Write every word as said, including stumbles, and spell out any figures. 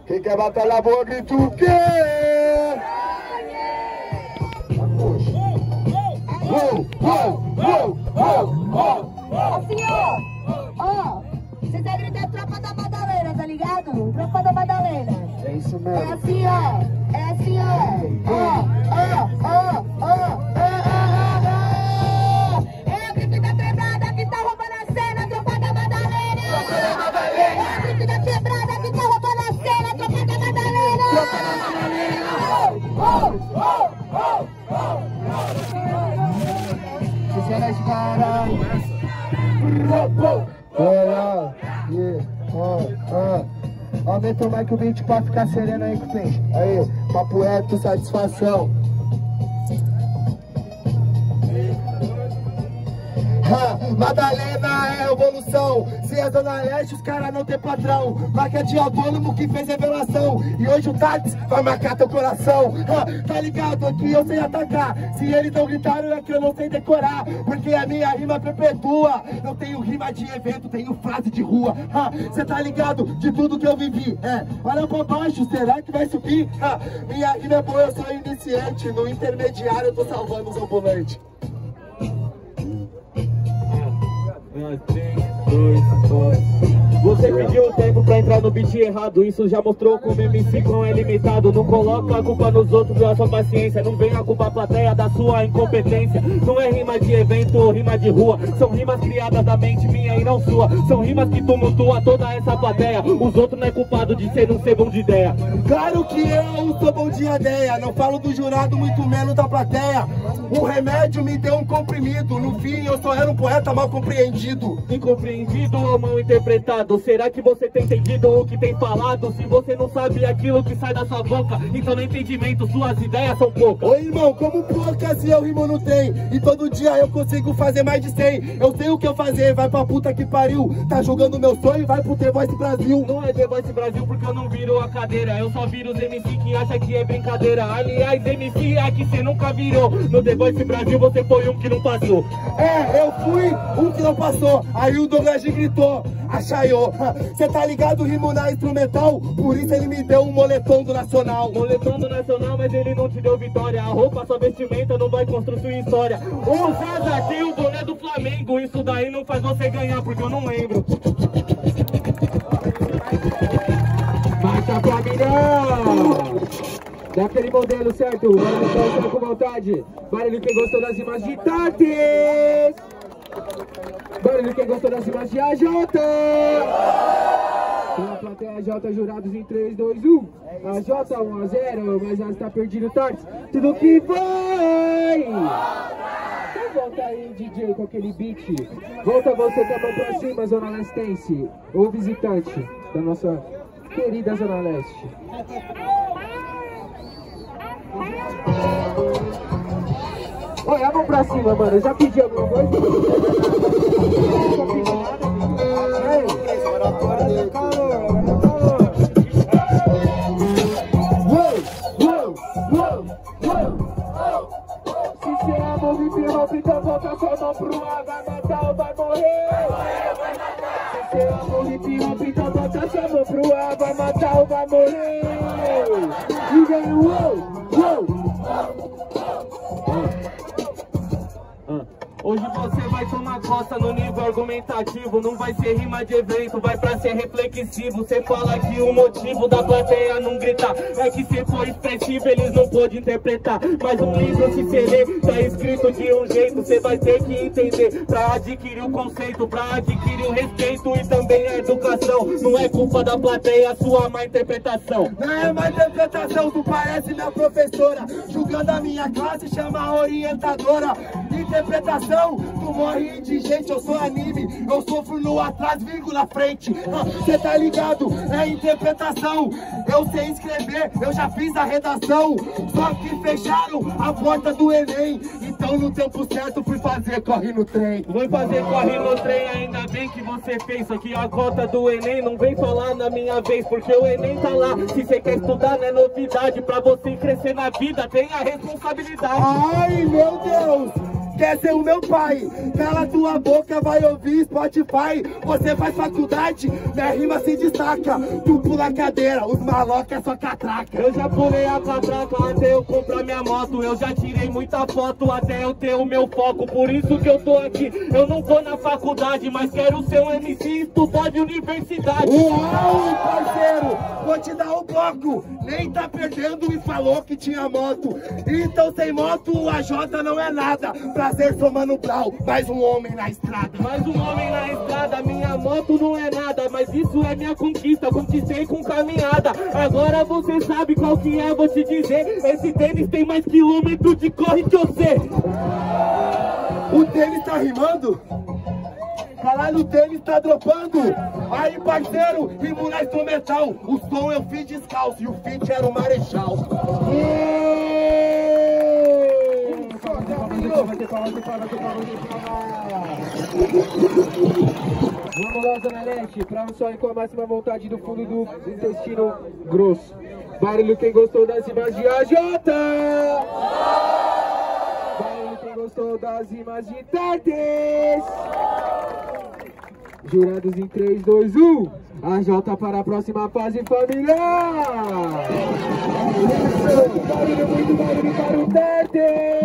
Quem quer batalhar, boa, grita o quê? Uou, uou, uou, uou, uou. Assim, ó, ó, você tá gritando Tropa da Madalena, tá ligado? Tropa da Madalena. É isso É mesmo. assim, ó, é assim, ó, ó, ó, ó, ó, ó. É a gripe da quebrada que tá roubando a cena, Tropa da Madalena. Tropa da Madalena. É a gripe da quebrada que tá roubando a cena, Tropa da Madalena. Tropa da Madalena. Oh, oh, oh, oh. Fizeram as caras. Olha, yeah, ó, ó. Aumenta o mic o beat pra ficar sereno aí, cupim. Aí, papo reto, satisfação. Ha, Madalena é evolução. Se é Zona Leste, os caras não tem patrão. Marca de autônomo que fez revelação. E hoje o Tats vai marcar teu coração. Ha, tá ligado? Aqui eu sei atacar. Se eles não gritaram é que eu não sei decorar. Porque a minha rima perpetua. Não tenho rima de evento, tenho frase de rua. Cê tá ligado de tudo que eu vivi. É, olha pra baixo, será que vai subir? Ha, minha rima é boa, eu sou iniciante. No intermediário eu tô salvando os ambulantes. três, dois, um. Você pediu o tempo pra entrar no beat errado. Isso já mostrou como M C não é limitado. Não coloca a culpa nos outros da sua paciência. Não venha culpar a plateia da sua incompetência. Não é rima de evento ou rima de rua. São rimas criadas da mente minha e não sua. São rimas que tumultua toda essa plateia. Os outros não é culpado de ser não ser bom de ideia. Claro que eu sou bom de ideia. Não falo do jurado, muito menos da plateia. O remédio me deu um comprimido. No fim eu só era um poeta mal compreendido. Incompreendido ou mal interpretado? Será que você tem entendido o que tem falado? Se você não sabe aquilo que sai da sua boca, então no entendimento suas ideias são poucas. Ô irmão, como poucas se eu rimo não tem? E todo dia eu consigo fazer mais de cem. Eu sei o que eu fazer, vai pra puta que pariu. Tá jogando meu sonho, vai pro The Voice Brasil. Não é The Voice Brasil porque eu não viro a cadeira. Eu só viro os M C que acha que é brincadeira. Aliás, M C é que você nunca virou. No The Voice Brasil você foi um que não passou. É, eu fui um que não passou. Aí o Douglas gritou, achaiô. Cê tá ligado, rimo na instrumental. Por isso ele me deu um moletom do Nacional. Moletom do Nacional, mas ele não te deu vitória. A roupa, sua vestimenta não vai construir sua história. O Zaza tem o boné do Flamengo. Isso daí não faz você ganhar, porque eu não lembro. Marcha família! Daquele modelo, certo? Vamos dançar com vontade. Barulho quem gostou das rimas de Tates. Barulho quem gostou das rimas de A J. Tem a plateia A J, jurados em três, dois, um. A J um a zero, mas já está perdido Tates. Tudo que vai! Então volta aí, D J, com aquele beat. Volta você com a mão pra cima, Zona Lestense. Ou visitante da nossa querida Zona Leste. Olha, a mão pra cima, mano. Eu já pedi alguma coisa? Não pedi nada. Se você ama o hip hop, então volta sua mão pro ar. Vai matar ou vai morrer? Se você ama o hip hop, então volta sua mão pro ar. Vai matar ou vai morrer? E vem o uou, uou. Hoje você vai tomar costa no nível argumentativo. Não vai ser rima de evento, vai pra ser reflexivo. Você fala que o motivo da plateia não gritar é que você foi expressivo, eles não podem interpretar. Mas um livro, se você lê, tá escrito de um jeito. Você vai ter que entender pra adquirir o conceito, pra adquirir o respeito e também a educação. Não é culpa da plateia, sua má interpretação. Não é má interpretação, tu parece minha professora. Julgando a minha classe, chama a orientadora. Interpretação, tu morre indigente, eu sou anime. Eu sofro no atrás, vírgula frente. Cê tá ligado, é interpretação. Eu sei escrever, eu já fiz a redação. Só que fecharam a porta do Enem. Então no tempo certo fui fazer corre no trem. Vou fazer corre no trem, ainda bem que você fez. Só que a cota do Enem não vem falar na minha vez, porque o Enem tá lá. Se você quer estudar não é novidade. Pra você crescer na vida tem a responsabilidade. Ai meu Deus, quer ser o meu pai. Cala tua boca, vai ouvir Spotify. Você faz faculdade, minha rima se destaca. Tu pula a cadeira, os malocas é só catraca. Eu já pulei a catraca até eu comprar minha moto. Eu já tirei muita foto até eu ter o meu foco. Por isso que eu tô aqui, eu não tô na faculdade, mas quero ser um M C e estudar de universidade. Uau, parceiro, vou te dar um bloco. Nem tá perdendo e falou que tinha moto. Então sem moto o A J não é nada. Prazer, sou Mano Brown, mais um homem na estrada. Mais um homem na estrada, minha moto não é nada, mas isso é minha conquista, conquistei com caminhada. Agora você sabe qual que é, vou te dizer. Esse tênis tem mais quilômetros de corre que você. O tênis tá rimando? Caralho, o tênis tá dropando. Aí, parceiro, rimo na instrumental. O som eu fiz descalço e o feat era o Marechal. Vamos lá, Zona Leste, pra um só e com a máxima vontade do fundo do intestino grosso. Barulho quem gostou das rimas de A J! Barulho quem gostou das rimas de Tartes! Jurados em três, dois, um. A J para a próxima fase, família! Barulho, muito barulho para o Tartes!